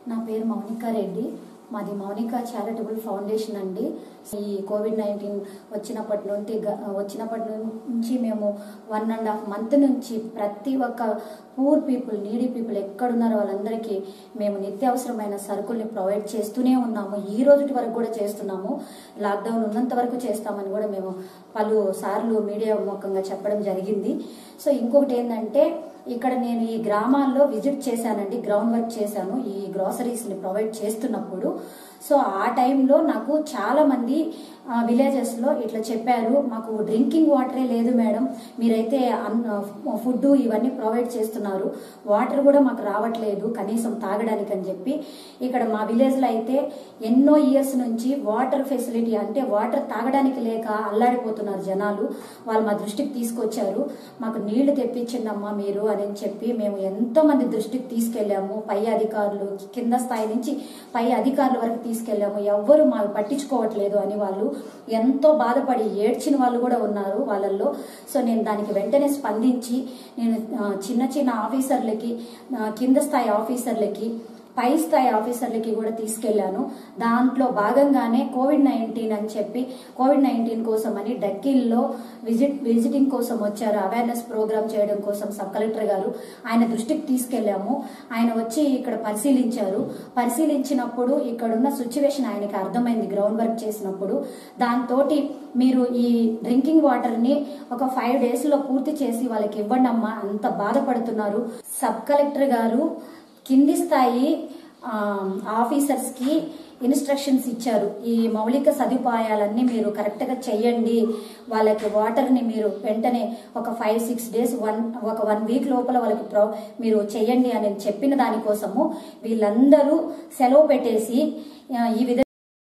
నా పేరు మౌనిక రెడ్డి. మాది మౌనిక చారిటబుల్ ఫౌండేషన్ అండి. ఈ కోవిడ్-19 వచ్చినప్పటి నుంచి మేము 1.5 month నుంచి ప్రతి ఒక్క పూర్ పీపుల్, నీడీ పీపుల్ ఎక్కడున్నారో వాళ్ళందరికీ మేము నిత్యావసరమైన సరుకుల్ని ప్రొవైడ్ చేస్తూనే ఉన్నాము. ఈ రోజుటి వరకు కూడా చేస్తున్నాము. లాక్డౌన్ ఉన్నంత వరకు చేస్తామని కూడా మేము పలు సార్లు మీడియా ముఖంగా చెప్పడం జరిగింది. సో ఇంకొకటి ఏంటంటే, ఇక్కడ నేను ఈ గ్రామాల్లో విజిట్ చేశానండి, గ్రౌండ్ వర్క్ చేశాను ఈ గ్రాసరీస్ ని ప్రొవైడ్ చేస్తున్నప్పుడు. సో ఆ టైంలో నాకు చాలా మంది విలేజెస్ లో ఇట్లా చెప్పారు, మాకు డ్రింకింగ్ వాటరే లేదు మేడం, మీరైతే ఫుడ్ ఇవన్నీ ప్రొవైడ్ చేస్తున్నారు, వాటర్ కూడా మాకు రావట్లేదు కనీసం తాగడానికి అని చెప్పి. ఇక్కడ మా విలేజ్ లో అయితే ఎన్నో ఇయర్స్ నుంచి వాటర్ ఫెసిలిటీ అంటే వాటర్ తాగడానికి లేక అల్లాడిపోతున్నారు జనాలు. వాళ్ళు మా దృష్టికి తీసుకొచ్చారు, మాకు నీళ్లు తెప్పించండమ్మా మీరు అని చెప్పి మేము ఎంతో మంది దృష్టికి తీసుకెళ్లాము. పై అధికారులు, కింద స్థాయి నుంచి పై అధికారుల వరకు తీసుకెళ్లాము. ఎవ్వరు మాకు పట్టించుకోవట్లేదు అని వాళ్ళు ఎంతో బాధపడి ఏడ్చిన వాళ్ళు కూడా ఉన్నారు వాళ్ళల్లో. సో నేను దానికి వెంటనే స్పందించి నేను చిన్న చిన్న ఆఫీసర్లకి, కింద స్థాయి ఆఫీసర్లకి, పై స్థాయి ఆఫీసర్లకి కూడా తీసుకెళ్లాను. దాంట్లో భాగంగానే కోవిడ్-19 అని చెప్పి కోవిడ్-19 కోసం అని డక్కిల్లో విజిటింగ్ కోసం వచ్చారు, అవేర్నెస్ ప్రోగ్రామ్ చేయడం కోసం సబ్ కలెక్టర్ గారు. ఆయన దృష్టికి తీసుకెళ్లాము. ఆయన వచ్చి ఇక్కడ పరిశీలించినప్పుడు ఇక్కడున్న సిచ్యువేషన్ ఆయనకి అర్థమైంది గ్రౌండ్ వర్క్ చేసినప్పుడు. దాంతో మీరు ఈ డ్రింకింగ్ వాటర్ ని ఒక 5 days లో పూర్తి చేసి వాళ్ళకి ఇవ్వండి అమ్మా, అంత బాధపడుతున్నారు. సబ్ కలెక్టర్ గారు కింది స్థాయి ఆఫీసర్స్ కి ఇన్స్ట్రక్షన్స్ ఇచ్చారు, ఈ మౌలిక సదుపాయాలన్నీ మీరు కరెక్ట్ గా చెయ్యండి, వాళ్ళకి వాటర్ ని మీరు వెంటనే ఒక 5-6 days, ఒక 1 week లోపల వాళ్ళకి మీరు చెయ్యండి అని చెప్పిన దానికోసము వీళ్ళందరూ సెలవు పెట్టేసి ఈ విధంగా